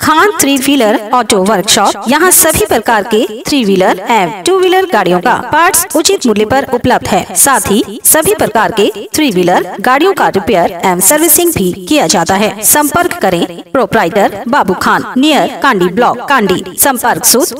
Khan 3 wheeler auto workshop. यहाँ सभी प्रकार के 3 व्हीलर एवं 2 व्हीलर गाड़ियों का पार्ट्स उचित मूल्य पर उपलब्ध है। साथ ही सभी प्रकार के 3 व्हीलर गाड़ियों का रिपेयर एवं सर्विसिंग भी किया जाता है। संपर्क करें proprietor Babu Khan, near Kandi block, Kandi. संपर्क सूत्र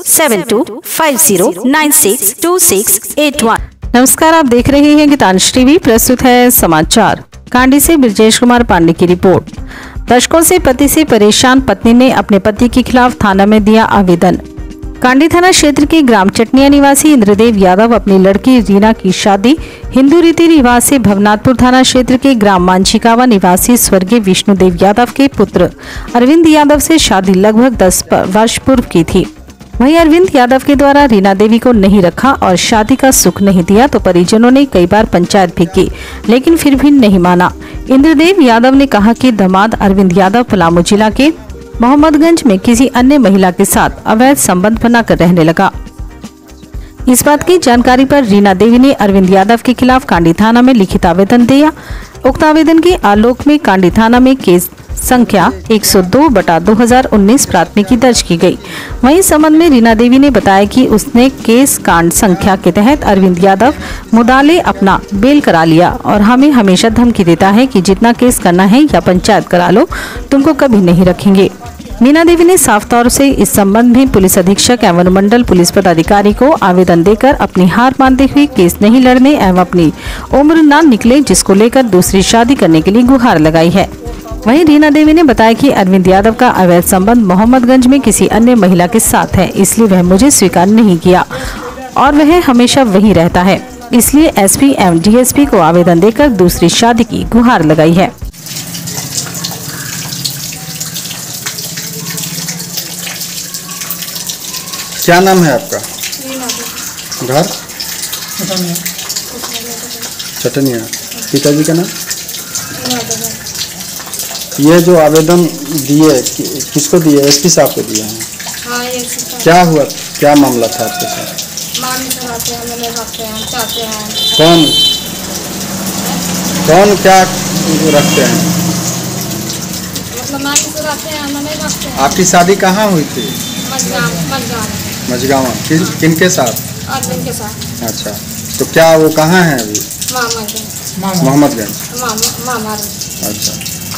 7250962681। नमस्कार, आप देख रहे हैं गीतांश टीवी। प्रस्तुत है समाचार। कांडी से ब्रजेश कुमार पांडे की रिपोर्ट। दशकों से पति से परेशान पत्नी ने अपने पति के खिलाफ थाना में दिया आवेदन। कांडी थाना क्षेत्र के ग्राम चटनिया निवासी इंद्रदेव यादव अपनी लड़की रीना की शादी हिंदू रीति रिवाज से भवनाथपुर थाना क्षेत्र के ग्राम मांझिकावा निवासी स्वर्गीय विष्णुदेव यादव के पुत्र अरविंद यादव से शादी लगभग 10 वर्ष पूर्व की थी। वहीं अरविंद यादव के द्वारा रीना देवी को नहीं रखा और शादी का सुख नहीं दिया तो परिजनों ने कई बार पंचायत भी की, लेकिन फिर भी नहीं माना। इंद्रदेव यादव ने कहा कि दामाद अरविंद यादव पलामू जिला के मोहम्मदगंज में किसी अन्य महिला के साथ अवैध संबंध बनाकर रहने लगा। इस बात की जानकारी पर रीना देवी ने अरविंद यादव के खिलाफ कांडी थाना में लिखित आवेदन दिया। उक्त आवेदन के आलोक में कांडी थाना में केस संख्या 102/2019 प्राथमिकी दर्ज की गई। वहीं इस संबंध में रीना देवी ने बताया कि उसने केस कांड संख्या के तहत अरविंद यादव मुदाले अपना बेल करा लिया और हमें हमेशा धमकी देता है कि जितना केस करना है या पंचायत करा लो, तुमको कभी नहीं रखेंगे। मीना देवी ने साफ तौर से इस संबंध में पुलिस अधीक्षक एवं अनुमंडल पुलिस पदाधिकारी को आवेदन देकर अपनी हार मानते हुए केस नहीं लड़ने एवं अपनी उम्र न निकले जिसको लेकर दूसरी शादी करने के लिए गुहार लगाई है। वहीं रीना देवी ने बताया कि अरविंद यादव का अवैध संबंध मोहम्मदगंज में किसी अन्य महिला के साथ है, इसलिए वह मुझे स्वीकार नहीं किया और वह हमेशा वहीं रहता है। इसलिए एसपी एवं डीएसपी को आवेदन देकर दूसरी शादी की गुहार लगाई है। क्या नाम है आपका? घर चटनिया। पिताजी का नाम? ये जो आवेदन दिए किसको दिए? एसपी साहब को दिए हैं। हाँ, क्या हुआ, क्या मामला था आपके साथ? कौन कौन क्या रखते हैं? मतलब आपकी शादी कहाँ हुई थी? मझगावा। किनके साथ? अरविंद के साथ। अच्छा, तो क्या वो कहाँ है अभी? मोहम्मदगंज। अच्छा,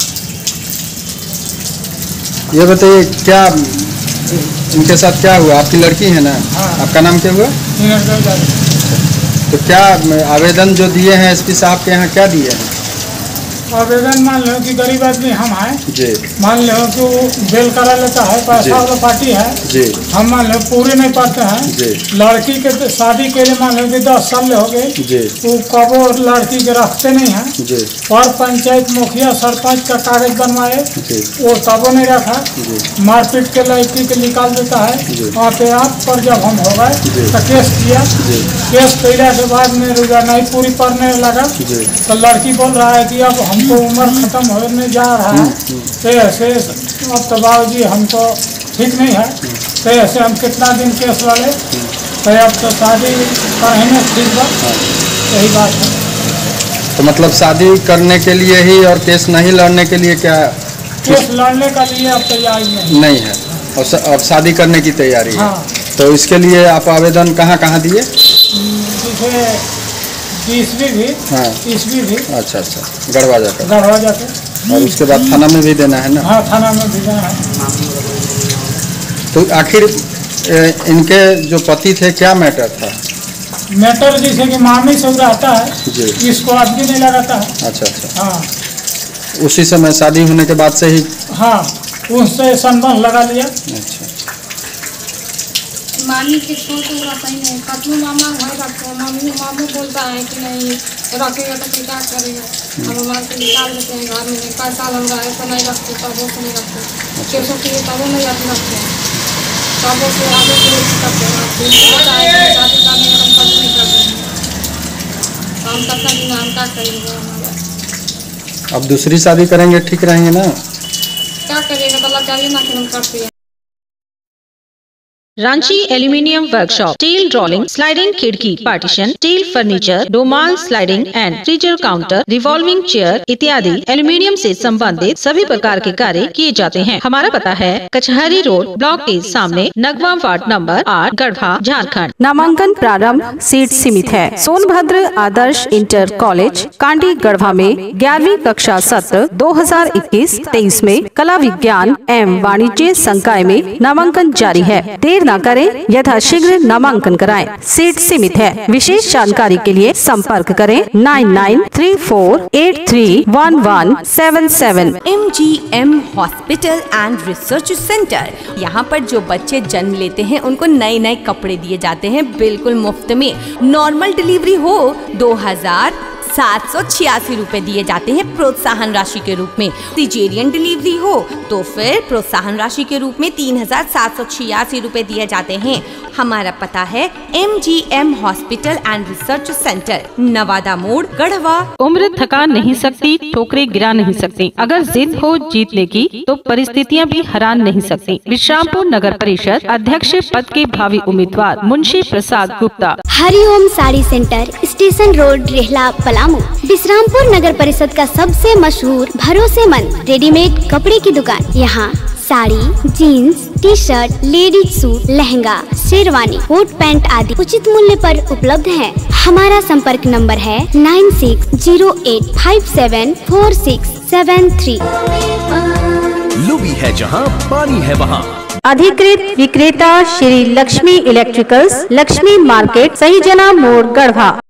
ये बताइए क्या इनके साथ क्या हुआ? आपकी लड़की है ना? हाँ। आपका नाम क्या हुआ? तो क्या आवेदन जो दिए हैं एसपी साहब के यहाँ, क्या दिए हैं आवेदन? मान लो कि गरीब आदमी हम हैं जी, मान लो कि वो बेल करा लेता है, पैसा वाला पार्टी है जी, हम मान लो पूरे नहीं पाते हैं जी, लड़की के शादी के लिए मान लो कि 10 साल हो गए जी, वो कबो लड़की के रखते नहीं है। जी, पर पंचायत मुखिया सरपंच का कागज बनवाए जी, वो तबो नहीं रखा, जी, मारपीट के लड़की के निकाल देता है। जी। वहाँ पे आप पर जब हम हो गए जी। तो केस किया, जी, केस कैला के बाद में रुपया नहीं पूरी पड़ने लगा जी, तो लड़की बोल रहा है कि अब हमको उम्र खत्म होने जा रहा है, तो ऐसे अब तो बाबूजी हमको ठीक नहीं है, तो ऐसे हम कितना दिन केस लड़े, तो अब तो शादी करने ठीक बात, यही बात है। तो मतलब शादी करने के लिए ही और केस नहीं लड़ने के लिए क्या? केस लड़ने का लिए अब तैयारी नहीं है और अब शादी करने की तैयारी है। हाँ। तो इसके लिए आप आवेदन कहाँ कहाँ दिए? जैसे ईस्वी भी, हाँ। ईस्वी भी। अच्छा अच्छा, गढ़वा जाकर। गढ़वा जाके और उसके बाद थाना में भी देना है ना? हाँ, थाना में भी जाना है। तो आखिर इनके जो पति थे क्या मैटर था? मैटर जैसे कि मामी सब रहता है जी, इसको आदमी नहीं लगाता है। अच्छा अच्छा, हाँ उसी समय शादी होने के बाद से ही? हाँ, उससे संबंध लगा लिया। अच्छा, मामी के छोड़ तो रहता ही नहीं, कतू मामा घर रखते हैं, मामू बोलता है कि नहीं रखेगा तो क्या करेगा, हम हमारे को निकाल देते हैं घर में, पैसा लग रहा है तो नहीं रखते, तबो से नहीं रखते, केसों के लिए तबो नहीं रखते, तबो से आगे के लिए करते हैं, शादी करने हम कभी नहीं करते हैं, हम करता नहीं, हम क्या करेंगे? अब दूसरी शादी करेंगे, ठीक रहेंगे ना? क्या करिएगा तो अल्लाह चाहिए ना कि हम करते हैं। Ranchi aluminium workshop, steel rolling, sliding खिड़की, पार्टीशन, स्टील फर्नीचर, डोमाल sliding and freezer counter, revolving chair इत्यादि एल्यूमिनियम से संबंधित सभी प्रकार के कार्य किए जाते हैं। हमारा पता है कचहरी रोड, ब्लॉक के सामने, नगवा वार्ड नंबर 8, गढ़वा, झारखंड। नामांकन प्रारंभ सीट सीमित है। सोनभद्र आदर्श इंटर कॉलेज कांडी गढ़वा में 11वीं कक्षा सत्र 2021-23 में कला विज्ञान एवं वाणिज्य संकाय में नामांकन जारी है। देर न करें, यथाशीघ्र नामांकन कराएं। सीट सीमित है। विशेष जानकारी के लिए संपर्क करें 9934831177। MGM hospital and research centre. यहाँ पर जो बच्चे जन्म लेते हैं उनको नए नए कपड़े दिए जाते हैं बिल्कुल मुफ्त में। नॉर्मल डिलीवरी हो 2786 रुपए दिए जाते हैं प्रोत्साहन राशि के रूप में। सिजेरियन डिलीवरी हो तो फिर प्रोत्साहन राशि के रूप में 3786 रुपए दिए जाते हैं। हमारा पता है MGM hospital and research centre, Nawada मोड़, गढ़वा। उम्र थका नहीं सकती, ठोकरे गिरा नहीं सकती। अगर जिद हो जीतने की तो परिस्थितियां भी हरा नहीं सकती। विश्रामपुर नगर परिषद अध्यक्ष पद के भावी उम्मीदवार Munshi Prasad Gupta. Hariom sari centre, station road, Rehla, Palamu. Vishrampur नगर परिषद का सबसे मशहूर भरोसेमंद रेडीमेड कपड़े की दुकान। यहाँ sari, jeans, T shirt, ladies suit, lehenga, sherwani, coat pant आदि उचित मूल्य पर उपलब्ध है। हमारा संपर्क नंबर है 9608574673। लुबी है जहाँ पानी है वहाँ। अधिकृत विक्रेता श्री लक्ष्मी इलेक्ट्रिकल्स, लक्ष्मी मार्केट, सही जना मोड़, गढ़वा।